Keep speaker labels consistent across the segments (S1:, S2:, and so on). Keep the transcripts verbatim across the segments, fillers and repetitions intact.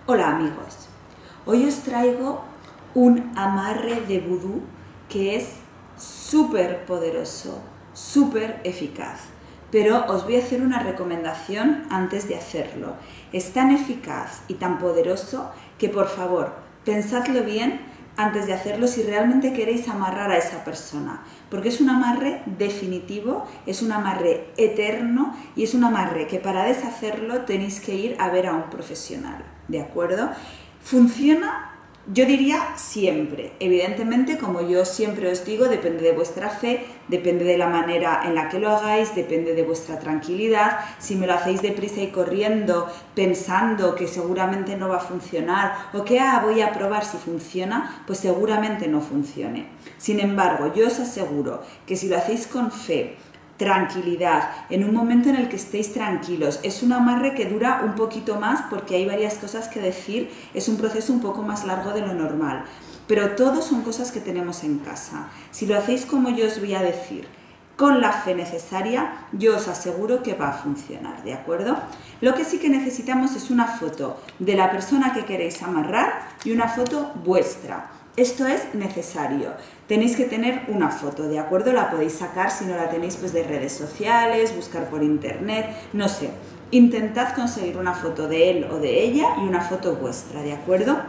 S1: Hola amigos, hoy os traigo un amarre de vudú que es súper poderoso, súper eficaz, pero os voy a hacer una recomendación antes de hacerlo. Es tan eficaz y tan poderoso que por favor pensadlo bien antes de hacerlo si realmente queréis amarrar a esa persona, porque es un amarre definitivo, es un amarre eterno y es un amarre que para deshacerlo tenéis que ir a ver a un profesional, ¿de acuerdo? Funciona, yo diría siempre, evidentemente como yo siempre os digo, depende de vuestra fe, depende de la manera en la que lo hagáis, depende de vuestra tranquilidad. Si me lo hacéis deprisa y corriendo pensando que seguramente no va a funcionar o que ah, voy a probar si funciona, pues seguramente no funcione. Sin embargo, yo os aseguro que si lo hacéis con fe, tranquilidad, en un momento en el que estéis tranquilos, es un amarre que dura un poquito más porque hay varias cosas que decir, es un proceso un poco más largo de lo normal, pero todo son cosas que tenemos en casa. Si lo hacéis como yo os voy a decir, con la fe necesaria, yo os aseguro que va a funcionar, ¿de acuerdo? Lo que sí que necesitamos es una foto de la persona que queréis amarrar y una foto vuestra. Esto es necesario. Tenéis que tener una foto, ¿de acuerdo? La podéis sacar si no la tenéis pues de redes sociales, buscar por internet, no sé. Intentad conseguir una foto de él o de ella y una foto vuestra, ¿de acuerdo?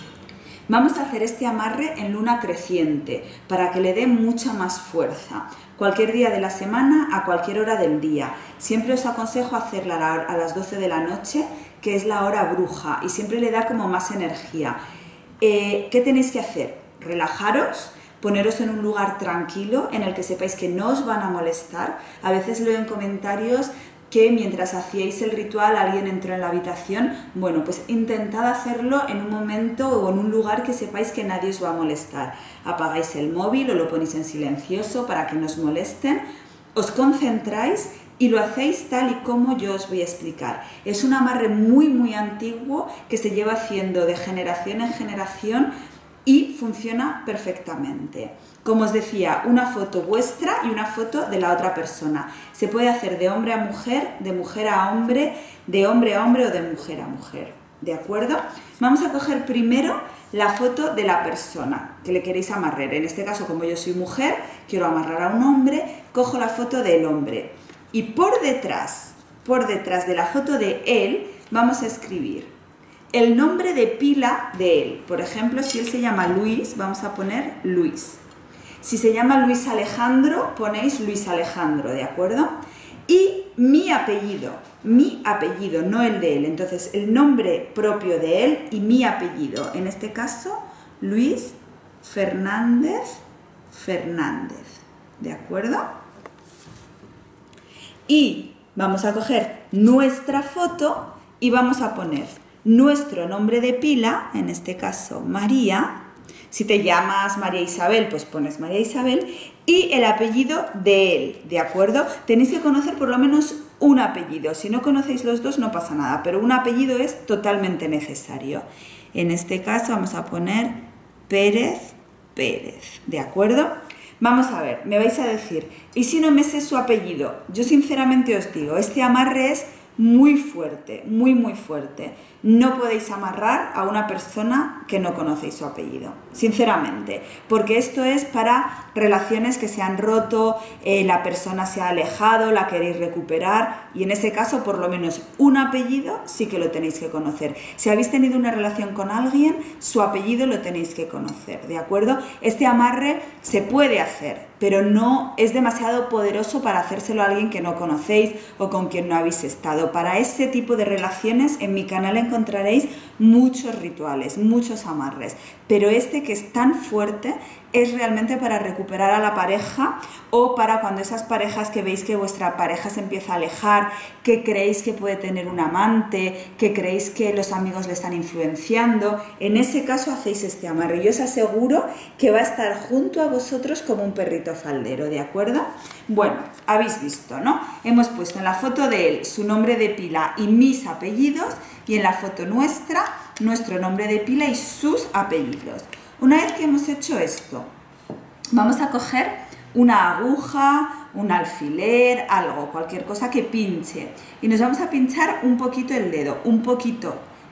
S1: Vamos a hacer este amarre en luna creciente para que le dé mucha más fuerza. Cualquier día de la semana, a cualquier hora del día. Siempre os aconsejo hacerla a las doce de la noche, que es la hora bruja, y siempre le da como más energía. Eh, ¿Qué tenéis que hacer? Relajaros, poneros en un lugar tranquilo en el que sepáis que no os van a molestar. A veces leo en comentarios que mientras hacíais el ritual alguien entró en la habitación. Bueno, pues intentad hacerlo en un momento o en un lugar que sepáis que nadie os va a molestar. Apagáis el móvil o lo ponéis en silencioso para que no os molesten. Os concentráis y lo hacéis tal y como yo os voy a explicar. Es un amarre muy muy antiguo que se lleva haciendo de generación en generación y funciona perfectamente. Como os decía, una foto vuestra y una foto de la otra persona. Se puede hacer de hombre a mujer, de mujer a hombre, de hombre a hombre o de mujer a mujer. ¿De acuerdo? Vamos a coger primero la foto de la persona que le queréis amarrar. En este caso, como yo soy mujer, quiero amarrar a un hombre, cojo la foto del hombre. Y por detrás, por detrás de la foto de él, vamos a escribir el nombre de pila de él. Por ejemplo, si él se llama Luis, vamos a poner Luis. Si se llama Luis Alejandro, ponéis Luis Alejandro, ¿de acuerdo? Y mi apellido, mi apellido, no el de él. Entonces, el nombre propio de él y mi apellido. En este caso, Luis Fernández Fernández, ¿de acuerdo? Y vamos a coger nuestra foto y vamos a poner nuestro nombre de pila, en este caso María. Si te llamas María Isabel, pues pones María Isabel y el apellido de él, ¿de acuerdo? Tenéis que conocer por lo menos un apellido. Si no conocéis los dos no pasa nada, pero un apellido es totalmente necesario. En este caso vamos a poner Pérez Pérez, ¿de acuerdo? Vamos a ver, me vais a decir, ¿y si no me sé su apellido? Yo sinceramente os digo, este amarre es muy fuerte, muy muy fuerte. No podéis amarrar a una persona que no conocéis su apellido, sinceramente, porque esto es para relaciones que se han roto, eh, la persona se ha alejado, la queréis recuperar y en ese caso por lo menos un apellido sí que lo tenéis que conocer. Si habéis tenido una relación con alguien, su apellido lo tenéis que conocer, ¿de acuerdo? Este amarre se puede hacer, pero no es demasiado poderoso para hacérselo a alguien que no conocéis o con quien no habéis estado. Para ese tipo de relaciones en mi canal encontraréis muchos rituales, muchos amarres, pero este que es tan fuerte es realmente para recuperar a la pareja o para cuando esas parejas que veis que vuestra pareja se empieza a alejar, que creéis que puede tener un amante, que creéis que los amigos le están influenciando, en ese caso hacéis este amarre. Yo os aseguro que va a estar junto a vosotros como un perrito faldero, ¿de acuerdo? Bueno, habéis visto, ¿no? Hemos puesto en la foto de él su nombre de pila y mis apellidos y en la foto nuestra, nuestro nombre de pila y sus apellidos. Una vez que hemos hecho esto, vamos a coger una aguja, un alfiler, algo, cualquier cosa que pinche. Y nos vamos a pinchar un poquito el dedo, un poquito,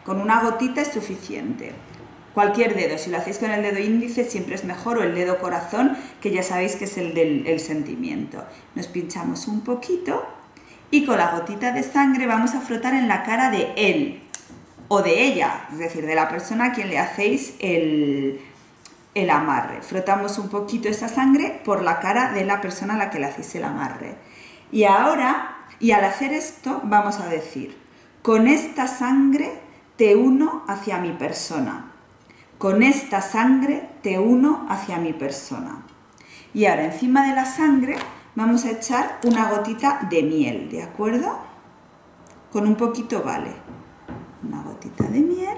S1: con una gotita es suficiente. Cualquier dedo, si lo hacéis con el dedo índice siempre es mejor, o el dedo corazón, que ya sabéis que es el del el sentimiento. Nos pinchamos un poquito y con la gotita de sangre vamos a frotar en la cara de él o de ella, es decir, de la persona a quien le hacéis el, el amarre. Frotamos un poquito esa sangre por la cara de la persona a la que le hacéis el amarre. Y ahora, y al hacer esto, vamos a decir: con esta sangre te uno hacia mi persona. Con esta sangre te uno hacia mi persona. Y ahora encima de la sangre vamos a echar una gotita de miel, ¿de acuerdo? Con un poquito vale. Una gotita de miel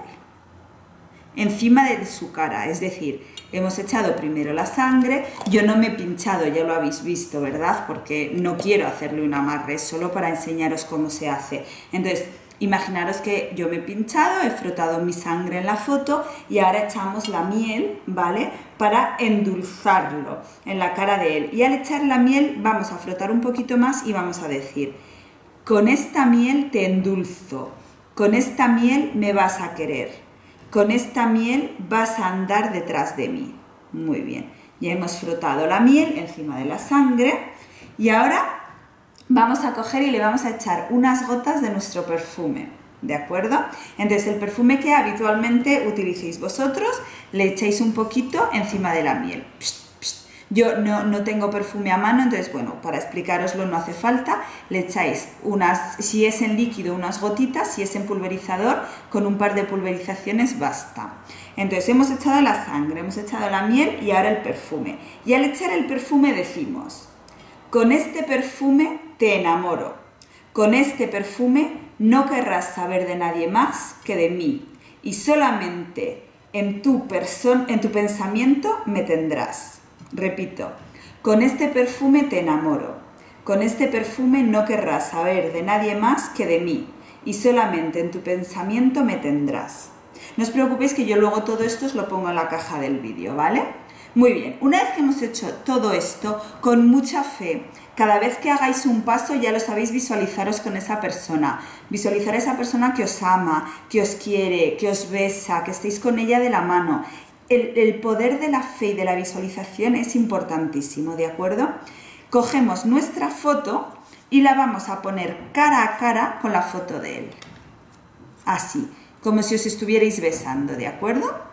S1: encima de su cara, es decir, hemos echado primero la sangre. Yo no me he pinchado, ya lo habéis visto, ¿verdad? Porque no quiero hacerle un amarre, es solo para enseñaros cómo se hace. Entonces, imaginaros que yo me he pinchado, he frotado mi sangre en la foto y ahora echamos la miel, ¿vale? Para endulzarlo en la cara de él. Y al echar la miel vamos a frotar un poquito más y vamos a decir: con esta miel te endulzo, con esta miel me vas a querer, con esta miel vas a andar detrás de mí. Muy bien, ya hemos frotado la miel encima de la sangre y ahora vamos a coger y le vamos a echar unas gotas de nuestro perfume, ¿de acuerdo? Entonces el perfume que habitualmente utilicéis vosotros, le echáis un poquito encima de la miel. Psst, psst. Yo no, no tengo perfume a mano, entonces bueno, para explicároslo no hace falta. Le echáis unas, si es en líquido, unas gotitas, si es en pulverizador, con un par de pulverizaciones basta. Entonces hemos echado la sangre, hemos echado la miel y ahora el perfume. Y al echar el perfume decimos: con este perfume te enamoro, con este perfume no querrás saber de nadie más que de mí, y solamente en tu, en tu pensamiento me tendrás. Repito: con este perfume te enamoro, con este perfume no querrás saber de nadie más que de mí, y solamente en tu pensamiento me tendrás. No os preocupéis que yo luego todo esto os lo pongo en la caja del vídeo, ¿vale? Muy bien, una vez que hemos hecho todo esto, con mucha fe, cada vez que hagáis un paso, ya lo sabéis, visualizaros con esa persona. Visualizar a esa persona que os ama, que os quiere, que os besa, que estéis con ella de la mano. El, el poder de la fe y de la visualización es importantísimo, ¿de acuerdo? Cogemos nuestra foto y la vamos a poner cara a cara con la foto de él. Así, como si os estuvierais besando, ¿de acuerdo?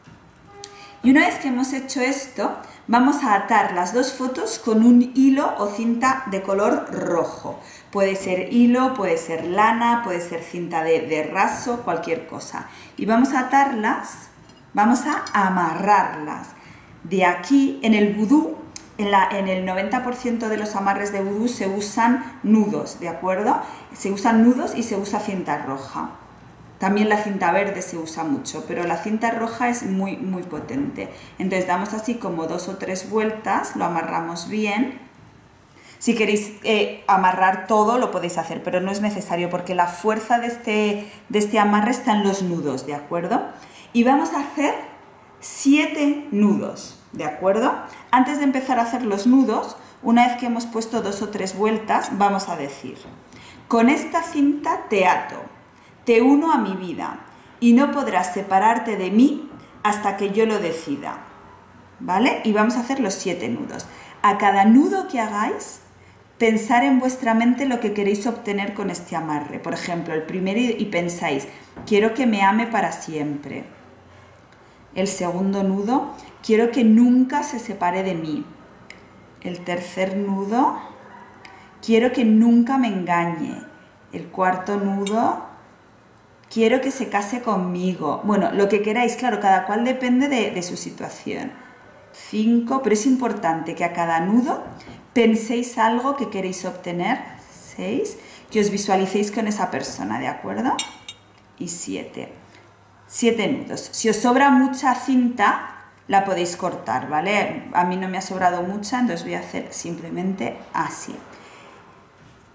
S1: Y una vez que hemos hecho esto, vamos a atar las dos fotos con un hilo o cinta de color rojo. Puede ser hilo, puede ser lana, puede ser cinta de, de raso, cualquier cosa. Y vamos a atarlas, vamos a amarrarlas. De aquí, en el vudú, en, la, en el noventa por ciento de los amarres de vudú se usan nudos, ¿de acuerdo? Se usan nudos y se usa cinta roja. También la cinta verde se usa mucho, pero la cinta roja es muy, muy potente. Entonces damos así como dos o tres vueltas, lo amarramos bien. Si queréis eh, amarrar todo lo podéis hacer, pero no es necesario porque la fuerza de este, de este amarre está en los nudos, ¿de acuerdo? Y vamos a hacer siete nudos, ¿de acuerdo? Antes de empezar a hacer los nudos, una vez que hemos puesto dos o tres vueltas, vamos a decir: con esta cinta te ato, te uno a mi vida y no podrás separarte de mí hasta que yo lo decida, ¿vale? Y vamos a hacer los siete nudos. A cada nudo que hagáis, pensar en vuestra mente lo que queréis obtener con este amarre. Por ejemplo, el primero y pensáis: quiero que me ame para siempre. El segundo nudo: quiero que nunca se separe de mí. El tercer nudo: quiero que nunca me engañe. El cuarto nudo: quiero que se case conmigo. Bueno, lo que queráis, claro, cada cual depende de, de su situación. Cinco, pero es importante que a cada nudo penséis algo que queréis obtener. Seis, que os visualicéis con esa persona, ¿de acuerdo? Y siete. Siete nudos. Si os sobra mucha cinta, la podéis cortar, ¿vale? A mí no me ha sobrado mucha, entonces voy a hacer simplemente así.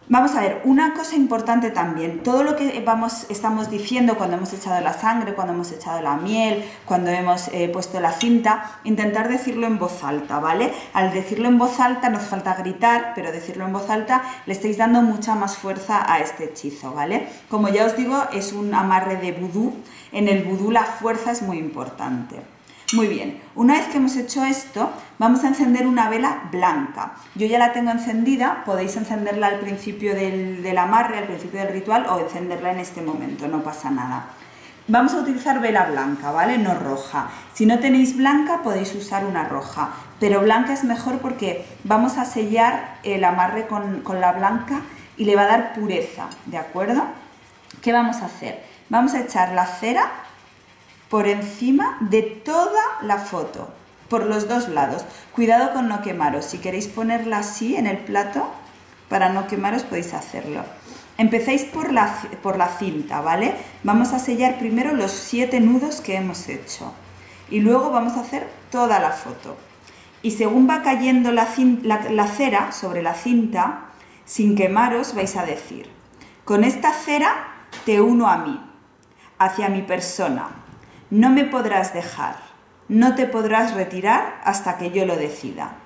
S1: Vamos a ver, una cosa importante también, todo lo que vamos, estamos diciendo cuando hemos echado la sangre, cuando hemos echado la miel, cuando hemos eh, puesto la cinta, intentar decirlo en voz alta, ¿vale? Al decirlo en voz alta no hace falta gritar, pero decirlo en voz alta le estáis dando mucha más fuerza a este hechizo, ¿vale? Como ya os digo, es un amarre de vudú, en el vudú la fuerza es muy importante. Muy bien, una vez que hemos hecho esto, vamos a encender una vela blanca. Yo ya la tengo encendida, podéis encenderla al principio del, del amarre, al principio del ritual, o encenderla en este momento, no pasa nada. Vamos a utilizar vela blanca, ¿vale? No roja. Si no tenéis blanca, podéis usar una roja, pero blanca es mejor porque vamos a sellar el amarre con, con la blanca y le va a dar pureza, ¿de acuerdo? ¿Qué vamos a hacer? Vamos a echar la cera por encima de toda la foto, por los dos lados. Cuidado con no quemaros, si queréis ponerla así en el plato, para no quemaros podéis hacerlo. Empezáis por la, por la cinta, ¿vale? Vamos a sellar primero los siete nudos que hemos hecho y luego vamos a hacer toda la foto. Y según va cayendo la, la, la cera sobre la cinta, sin quemaros vais a decir: con esta cera te uno a mí, hacia mi persona. No me podrás dejar, no te podrás retirar hasta que yo lo decida.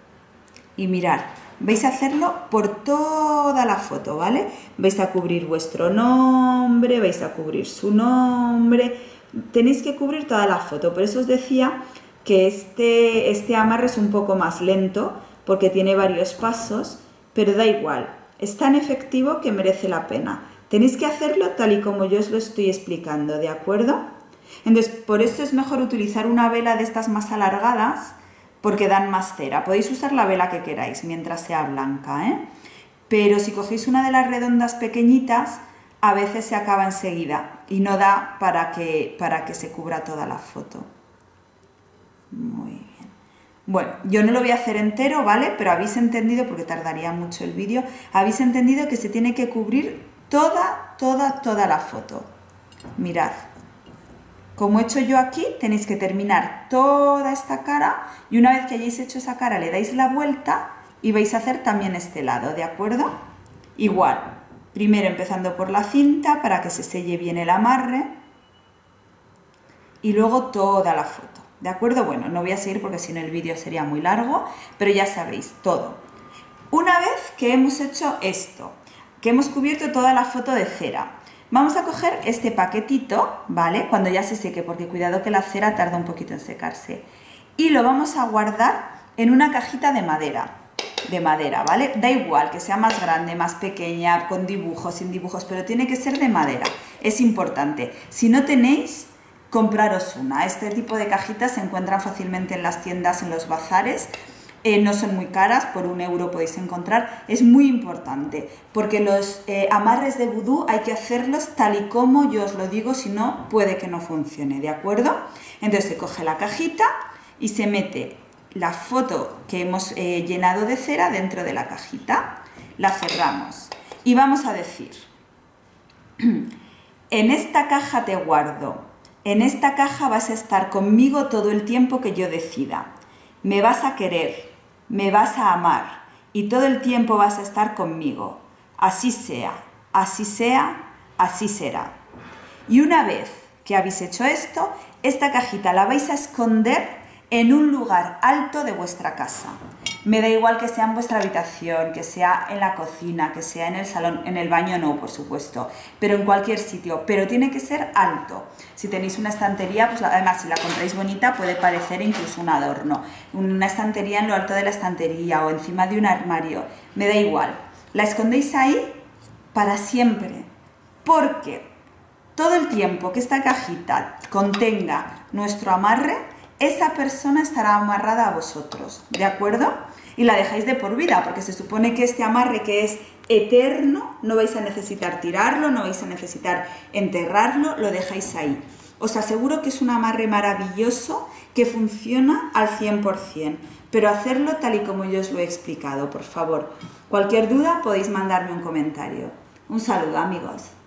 S1: Y mirad, vais a hacerlo por toda la foto, ¿vale? Vais a cubrir vuestro nombre, vais a cubrir su nombre, tenéis que cubrir toda la foto. Por eso os decía que este, este amarre es un poco más lento, porque tiene varios pasos, pero da igual, es tan efectivo que merece la pena. Tenéis que hacerlo tal y como yo os lo estoy explicando, ¿de acuerdo? Entonces, por eso es mejor utilizar una vela de estas más alargadas, porque dan más cera. Podéis usar la vela que queráis, mientras sea blanca, ¿eh? Pero si cogéis una de las redondas pequeñitas, a veces se acaba enseguida y no da para que, para que se cubra toda la foto. Muy bien. Bueno, yo no lo voy a hacer entero, ¿vale? Pero habéis entendido, porque tardaría mucho el vídeo, habéis entendido que se tiene que cubrir toda, toda, toda la foto. Mirad. Como he hecho yo aquí, tenéis que terminar toda esta cara y una vez que hayáis hecho esa cara le dais la vuelta y vais a hacer también este lado, ¿de acuerdo? Igual, primero empezando por la cinta para que se selle bien el amarre y luego toda la foto, ¿de acuerdo? Bueno, no voy a seguir porque si no el vídeo sería muy largo, pero ya sabéis, todo. Una vez que hemos hecho esto, que hemos cubierto toda la foto de cera, vamos a coger este paquetito, ¿vale? Cuando ya se seque, porque cuidado que la cera tarda un poquito en secarse. Y lo vamos a guardar en una cajita de madera, de madera, ¿vale? Da igual que sea más grande, más pequeña, con dibujos, sin dibujos, pero tiene que ser de madera, es importante. Si no tenéis, compraros una. Este tipo de cajitas se encuentran fácilmente en las tiendas, en los bazares. Eh, no son muy caras, por un euro podéis encontrar. Es muy importante porque los eh, amarres de vudú hay que hacerlos tal y como yo os lo digo, si no puede que no funcione, ¿de acuerdo? Entonces se coge la cajita y se mete la foto que hemos eh, llenado de cera dentro de la cajita, la cerramos y vamos a decir: en esta caja te guardo, en esta caja vas a estar conmigo todo el tiempo que yo decida, me vas a querer, me vas a amar y todo el tiempo vas a estar conmigo. Así sea, así sea, así será. Y una vez que habéis hecho esto, esta cajita la vais a esconder en un lugar alto de vuestra casa. Me da igual que sea en vuestra habitación, que sea en la cocina, que sea en el salón, en el baño no, por supuesto, pero en cualquier sitio, pero tiene que ser alto. Si tenéis una estantería, pues además si la compráis bonita puede parecer incluso un adorno. Una estantería en lo alto de la estantería o encima de un armario, me da igual. La escondéis ahí para siempre, porque todo el tiempo que esta cajita contenga nuestro amarre, esa persona estará amarrada a vosotros, ¿de acuerdo? Y la dejáis de por vida, porque se supone que este amarre que es eterno, no vais a necesitar tirarlo, no vais a necesitar enterrarlo, lo dejáis ahí. Os aseguro que es un amarre maravilloso que funciona al cien por cien, pero hacerlo tal y como yo os lo he explicado, por favor. Cualquier duda podéis mandarme un comentario. Un saludo, amigos.